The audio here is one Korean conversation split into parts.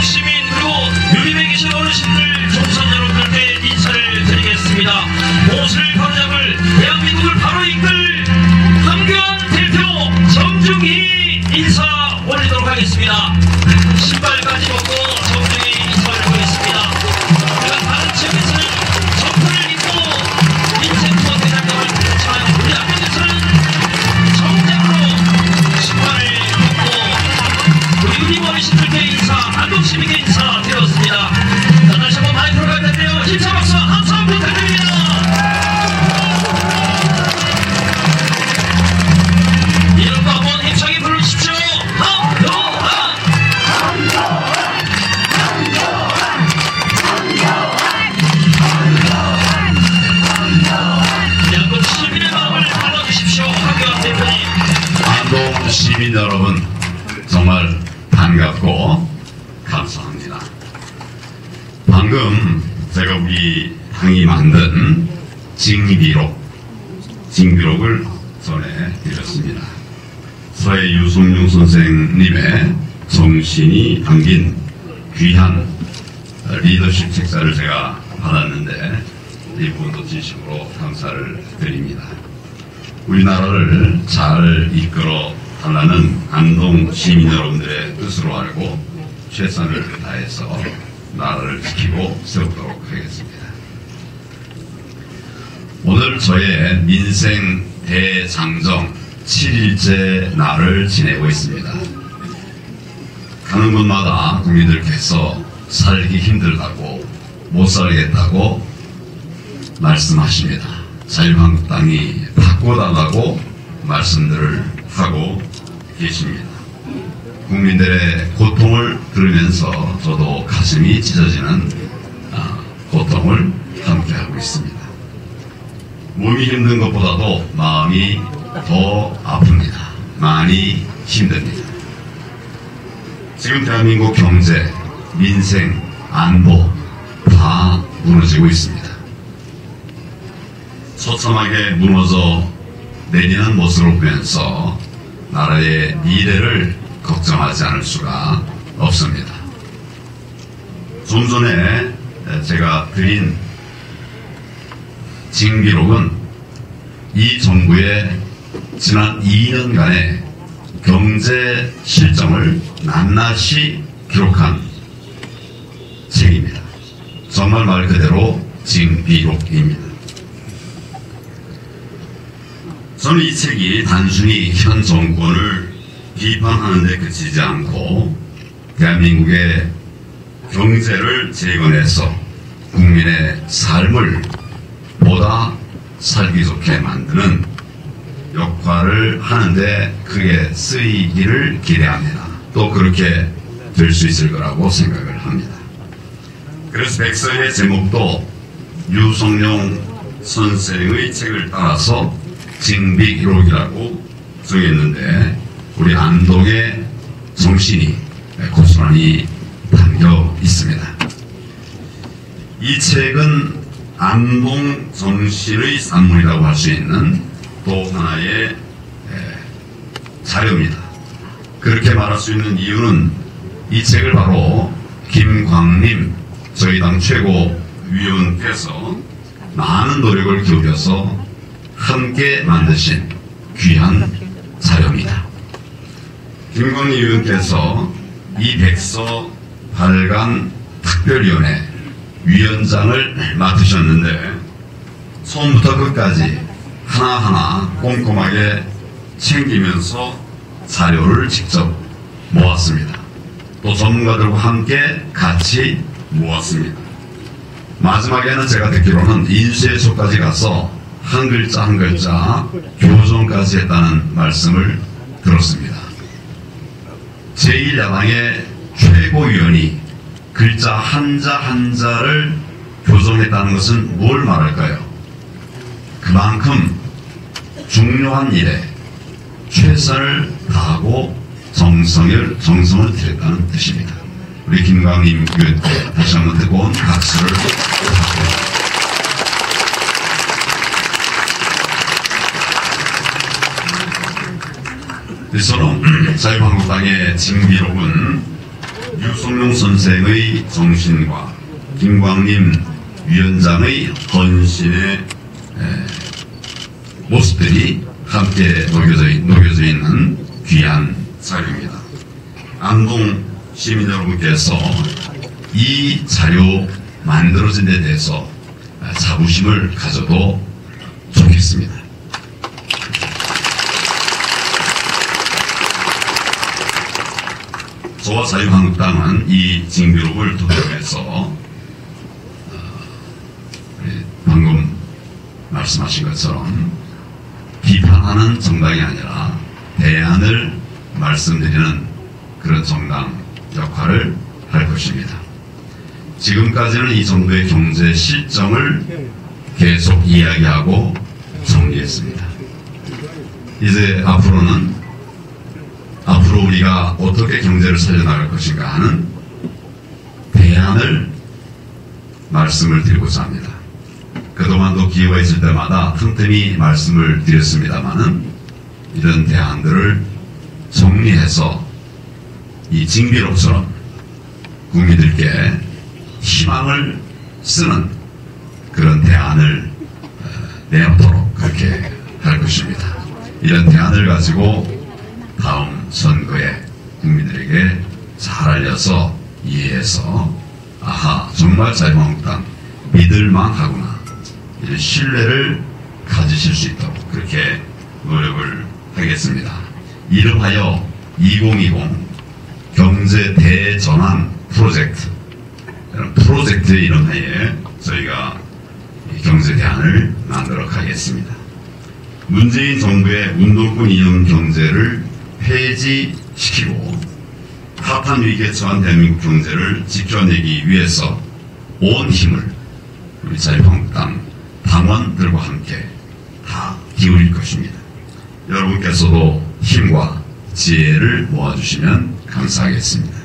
시민 그리고 유림에 계신 어르신들 종선 여러분들께 인사를 드리겠습니다. 보수를 바로잡을 대한민국을 바로 이끌 황교안 대표 정중히 인사 올리도록 하겠습니다. 신발까지 벗고 정중히 인사를 보겠습니다. 제가 다른 지역에서는 점프를 입고 인생 투어 대장경을 펼쳐요. 우리 앞에서는 정장으로 신발을 벗고 우리 유림 어르신들께 인사, 안동 시민께 인사 드렸습니다. 자, 다시 한번 마이크로 갈 텐데요. 힘찬 박수 함성 부탁드립니다. 이름도 한번 힘차게 불러주십시오. 양국 시민의 마음을 받아주십시오. 황교안 대표님. 안동 시민 여러분, 정말 반갑고 감사합니다. 방금 제가 우리 당이 만든 징비록을 전해드렸습니다. 서해 유성룡 선생님의 정신이 담긴 귀한 리더십 책자를 제가 받았는데 이 부분도 진심으로 감사를 드립니다. 우리나라를 잘 이끌어 달라는 안동 시민 여러분들의 뜻으로 알고 최선을 다해서 나라를 지키고 세우도록 하겠습니다. 오늘 저의 민생 대장정 7일째 날을 지내고 있습니다. 가는 곳마다 국민들께서 살기 힘들다고 못 살겠다고 말씀하십니다. 자유한국당이 바꿔달라고 말씀들을 하고 계십니다. 국민들의 고통을 들으면서 저도 가슴이 찢어지는 고통을 함께하고 있습니다. 몸이 힘든 것보다도 마음이 더 아픕니다. 많이 힘듭니다. 지금 대한민국 경제, 민생, 안보 다 무너지고 있습니다. 처참하게 무너져 내리는 모습을 보면서 나라의 미래를 걱정하지 않을 수가 없습니다. 좀 전에 제가 드린 징비록은 이 정부의 지난 2년간의 경제 실정을 낱낱이 기록한 책입니다. 정말 말 그대로 징비록입니다. 저는 이 책이 단순히 현 정권을 비판하는 데 그치지 않고 대한민국의 경제를 재건해서 국민의 삶을 보다 살기 좋게 만드는 역할을 하는데 크게 쓰이기를 기대합니다. 또 그렇게 될 수 있을 거라고 생각을 합니다. 그래서 백서의 제목도 유성룡 선생의 책을 따라서 징비록이라고 정했는데 우리 안동의 정신이 고스란히 담겨 있습니다. 이 책은 안동 정신의 산문이라고 할 수 있는 또 하나의 자료입니다. 그렇게 말할 수 있는 이유는 이 책을 바로 김광림 저희 당 최고위원께서 많은 노력을 기울여서 함께 만드신 귀한 자료입니다. 김광림 위원께서 이 백서 발간 특별위원회 위원장을 맡으셨는데 처음부터 끝까지 하나하나 꼼꼼하게 챙기면서 자료를 직접 모았습니다. 또 전문가들과 함께 같이 모았습니다. 마지막에는 제가 듣기로는 인쇄소까지 가서 한 글자 한 글자 교정까지 했다는 말씀을 들었습니다. 제1야당의 최고위원이 글자 한자 한자를 교정했다는 것은 뭘 말할까요? 그만큼 중요한 일에 최선을 다하고 정성을 들였다는 뜻입니다. 우리 김광림 위원께 다시 한번 뜨거운 박수를 부탁드립니다. 저는 자유한국당의 징비록은 유성룡 선생의 정신과 김광림 위원장의 헌신의 모습들이 함께 녹여져 있는 귀한 자료입니다. 안동 시민 여러분께서 이 자료 만들어진 데 대해서 자부심을 가져도 좋겠습니다. 저와 자유한국당은 이 징비록을 토대로 방금 말씀하신 것처럼 비판하는 정당이 아니라 대안을 말씀드리는 그런 정당 역할을 할 것입니다. 지금까지는 이 정부의 경제 실정을 계속 이야기하고 정리했습니다. 이제 앞으로 우리가 어떻게 경제를 살려나갈 것인가 하는 대안을 말씀을 드리고자 합니다. 그동안도 기회가 있을 때마다 틈틈이 말씀을 드렸습니다마는 이런 대안들을 정리해서 이 징비록처럼 국민들께 희망을 쓰는 그런 대안을 내놓도록 그렇게 할 것입니다. 이런 대안을 가지고 다음 선거에 국민들에게 잘 알려서 이해해서 아하 정말 자유한국당 믿을만하구나 이런 신뢰를 가지실 수 있도록 그렇게 노력을 하겠습니다. 이름하여 2020 경제 대전환 프로젝트 이런 프로젝트의 이름하에 저희가 경제 대안을 만들어 가겠습니다. 문재인 정부의 운동권 이용 경제를 폐지시키고 파탄 위기에 처한 대한민국 경제를 지켜내기 위해서 온 힘을 우리 자유한국당 당원들과 함께 다 기울일 것입니다. 여러분께서도 힘과 지혜를 모아주시면 감사하겠습니다.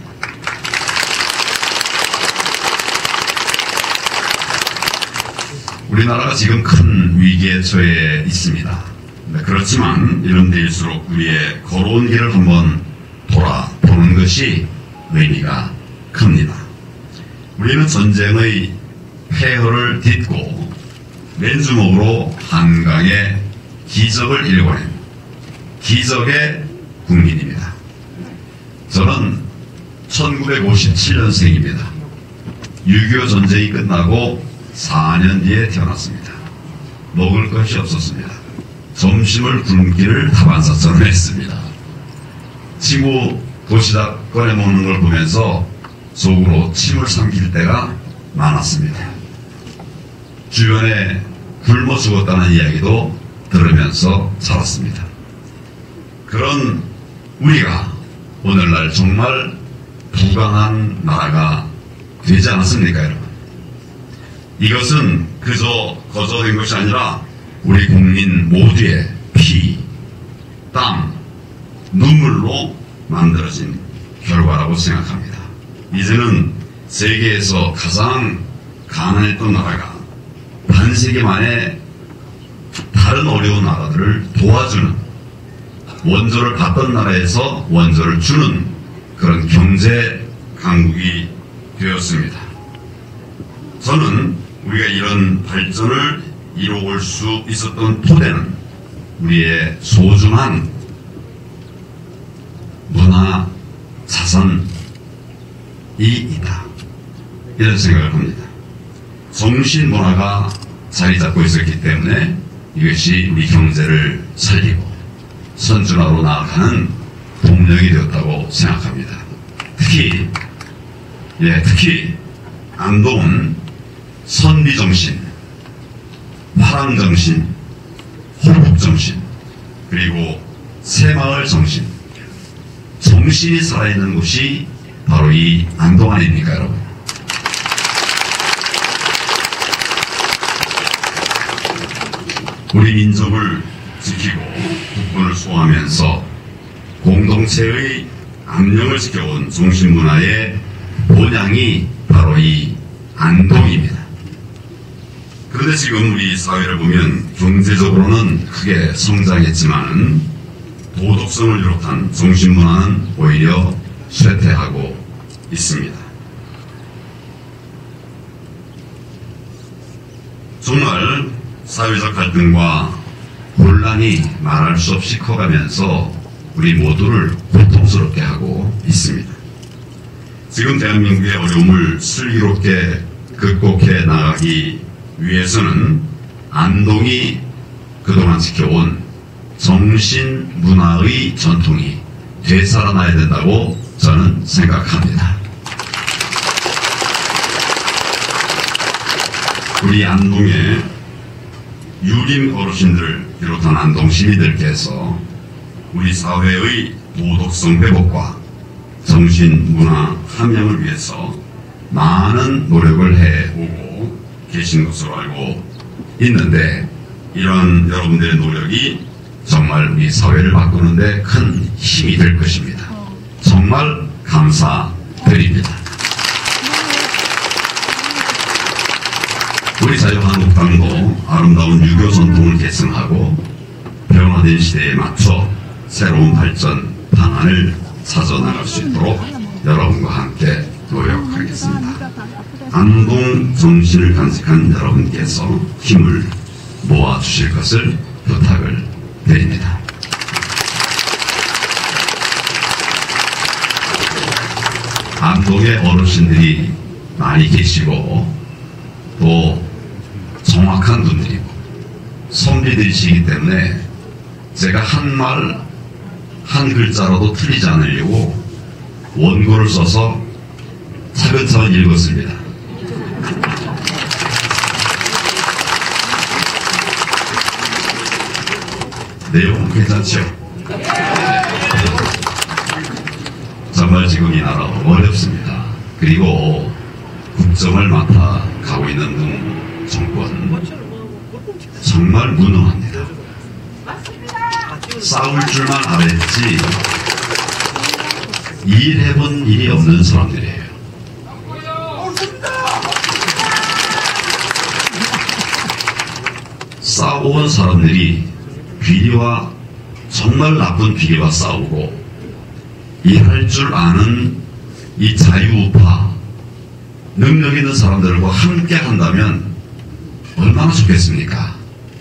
우리나라가 지금 큰 위기에 처해 있습니다. 그렇지만 이런 데일수록 우리의 걸어온 길을 한번 돌아보는 것이 의미가 큽니다. 우리는 전쟁의 폐허를 딛고 맨주먹으로 한강의 기적을 일궈낸 기적의 국민입니다. 저는 1957년생입니다. 6.25 전쟁이 끝나고 4년 뒤에 태어났습니다. 먹을 것이 없었습니다. 점심을 굶기를 다반사처럼 했습니다. 친구 도시락 꺼내 먹는 걸 보면서 속으로 침을 삼킬 때가 많았습니다. 주변에 굶어 죽었다는 이야기도 들으면서 살았습니다. 그런 우리가 오늘날 정말 부강한 나라가 되지 않았습니까, 여러분? 이것은 그저 거저된 것이 아니라 우리 국민 모두의 피, 땀, 눈물로 만들어진 결과라고 생각합니다. 이제는 세계에서 가장 가난했던 나라가 반세기 만에 다른 어려운 나라들을 도와주는, 원조를 받던 나라에서 원조를 주는 그런 경제 강국이 되었습니다. 저는 우리가 이런 발전을 이루어올 수 있었던 토대는 우리의 소중한 문화 자산이 있다. 이런 생각을 합니다. 정신문화가 자리 잡고 있었기 때문에 이것이 우리 경제를 살리고 선진화로 나아가는 동력이 되었다고 생각합니다. 특히 안동은 선비정신, 화랑정신, 호국정신, 그리고 새마을 정신, 정신이 살아있는 곳이 바로 이 안동 아닙니까, 여러분? 우리 민족을 지키고 국본을 수호하면서 공동체의 안녕을 지켜온 정신문화의 본향이 바로 이 안동입니다. 그런데 지금 우리 사회를 보면 경제적으로는 크게 성장했지만 도덕성을 비롯한 정신문화는 오히려 쇠퇴하고 있습니다. 정말 사회적 갈등과 혼란이 말할 수 없이 커가면서 우리 모두를 고통스럽게 하고 있습니다. 지금 대한민국의 어려움을 슬기롭게 극복해 나가기 위해서는 안동이 그동안 지켜온 정신 문화의 전통이 되살아나야 된다고 저는 생각합니다. 우리 안동의 유림 어르신들을 비롯한 안동 시민들께서 우리 사회의 도덕성 회복과 정신 문화 함양을 위해서 많은 노력을 해오고 계신 것으로 알고 있는데, 이런 여러분들의 노력이 정말 우리 사회를 바꾸는데 큰 힘이 될 것입니다. 정말 감사드립니다. 우리 자유한국당도 아름다운 유교 전통을 계승하고 변화된 시대에 맞춰 새로운 발전 방안을 찾아 나갈 수 있도록 여러분과 함께 노력하겠습니다. 안동 정신을 간직한 여러분께서 힘을 모아주실 것을 부탁을 드립니다. 안동에 어르신들이 많이 계시고 또 정확한 분들이고 선비들이시기 때문에 제가 한 말 한 글자라도 틀리지 않으려고 원고를 써서 차근차근 읽었습니다. 내용은 괜찮죠? 정말 지금 이 나라 어렵습니다. 그리고 국정을 맡아 가고 있는 문 정권 정말 무능합니다. 싸울 줄만 알았지 일해본 일이 없는 사람들이에요. 싸워온 사람들이 비리와 정말 나쁜 비리와 싸우고 일할 줄 아는 이 자유우파 능력 있는 사람들과 함께 한다면 얼마나 좋겠습니까?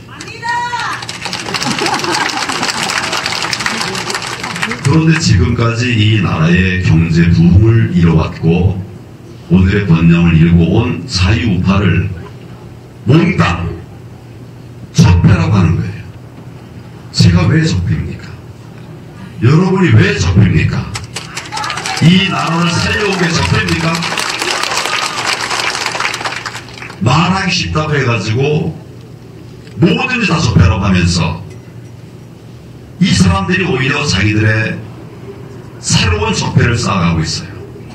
그런데 지금까지 이 나라의 경제 부흥을 이뤄왔고 오늘의 번영을 일궈온 자유우파를 몽땅 적폐라고 하는 거예요. 제가 왜 적폐입니까? 여러분이 왜 적폐입니까? 이 나라를 살려온 게 적폐입니까? 말하기 쉽다고 해가지고 뭐든지 다 적폐라고 하면서 이 사람들이 오히려 자기들의 새로운 적폐를 쌓아가고 있어요.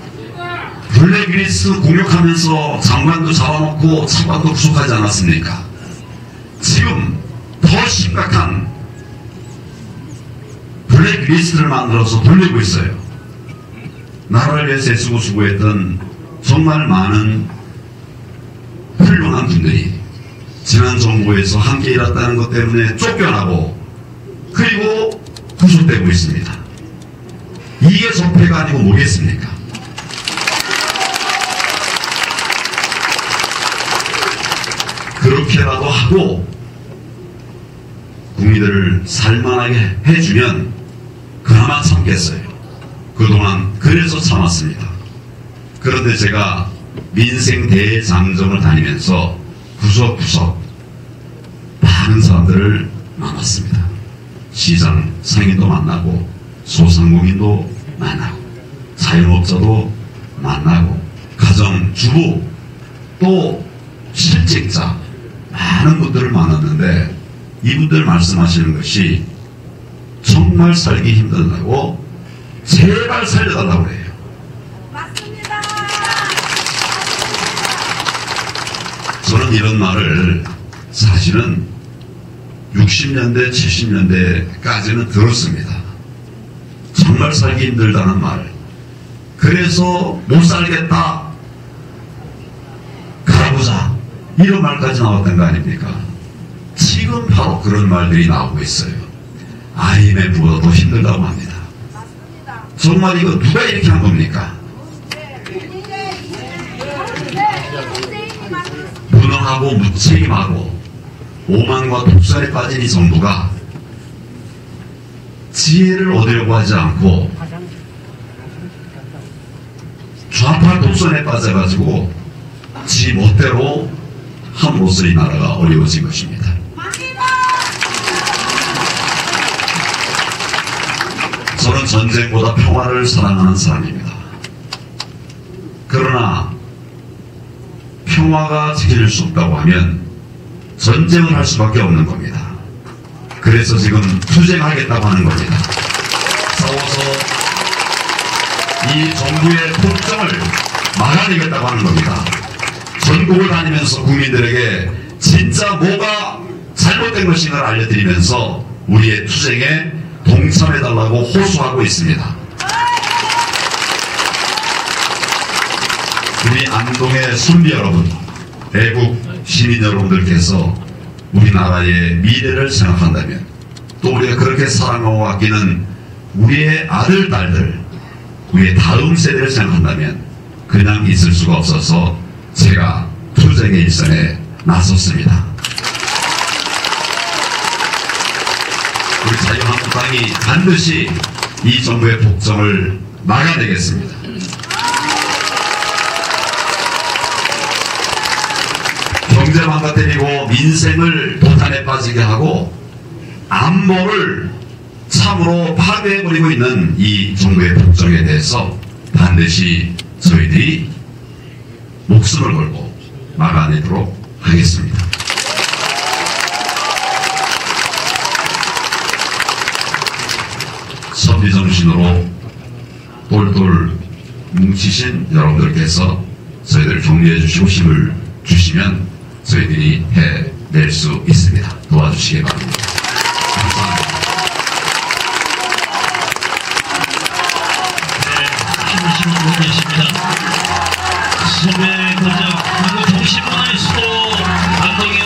블랙리스트 공격하면서 장관도 잡아놓고 차관도 구속하지 않았습니까? 지금 더 심각한 블랙리스트를 만들어서 돌리고 있어요. 나라를 위해서 애쓰고 수고했던 정말 많은 훌륭한 분들이 지난 정부에서 함께 일했다는 것 때문에 쫓겨나고 그리고 구속되고 있습니다. 이게 적폐가 아니고 뭐겠습니까? 그렇게라도 하고 국민들을 살만하게 해주면 그나마 참겠어요. 그동안 그래서 참았습니다. 그런데 제가 민생 대장정을 다니면서 구석구석 많은 사람들을 만났습니다. 시장 상인도 만나고 소상공인도 만나고 자영업자도 만나고 가정주부 또 실직자 많은 분들을 만났는데 이분들 말씀하시는 것이 정말 살기 힘들다고 제발 살려달라고 해요. 맞습니다. 저는 이런 말을 사실은 60년대, 70년대까지는 들었습니다. 정말 살기 힘들다는 말. 그래서 못 살겠다. 가보자. 이런 말까지 나왔던 거 아닙니까? 지금 바로 그런 말들이 나오고 있어요. IMF보다 더 힘들다고 합니다. 맞습니다. 정말 이거 누가 이렇게 한 겁니까? 무능하고 무책임하고 오만과 독선에 빠진 이 정부가 지혜를 얻으려고 하지 않고 좌파 독선에 빠져가지고 지 멋대로 함으로써 이 나라가 어려워진 것입니다. 저는 전쟁보다 평화를 사랑하는 사람입니다. 그러나 평화가 지켜질 수 없다고 하면 전쟁을 할 수밖에 없는 겁니다. 그래서 지금 투쟁하겠다고 하는 겁니다. 싸워서 이 정부의 폭정을 막아내겠다고 하는 겁니다. 전국을 다니면서 국민들에게 진짜 뭐가 잘못된 것인가를 알려드리면서 우리의 투쟁에 동참해달라고 호소하고 있습니다. 우리 안동의 선비 여러분, 애국 시민 여러분들께서 우리나라의 미래를 생각한다면, 또 우리가 그렇게 사랑하고 아끼는 우리의 아들, 딸들, 우리의 다음 세대를 생각한다면 그냥 있을 수가 없어서 제가 투쟁의 일선에 나섰습니다. 우리 자유한국당이 반드시 이 정부의 폭정을 막아내겠습니다. 경제 망가뜨리고 민생을 도탄에 빠지게 하고 안보를 참으로 파괴해버리고 있는 이 정부의 폭정에 대해서 반드시 저희들이 목숨을 걸고 막아내도록 하겠습니다. 선비정신으로 똘똘 뭉치신 여러분들께서 저희들을 격려해 주시고 힘을 주시면 저희들이 해낼 수 있습니다. 도와주시기 바랍니다. 감사합니다. 네, 힘을 실어주고 계십니다. 수배 고작 그리고 동시문화의 수도 안동의